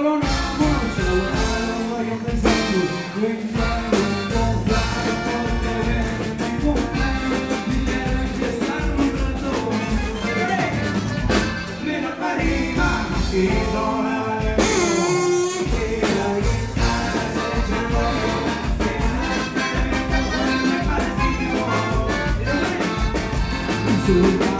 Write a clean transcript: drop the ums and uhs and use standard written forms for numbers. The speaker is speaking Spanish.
solo una noche voy pensando en algo comprado porque viene mi cumpleaños y quiero empezar un rato. Mira para arriba y sola vale miedo y la guitarra se echa el rollo y al experimento me parecido.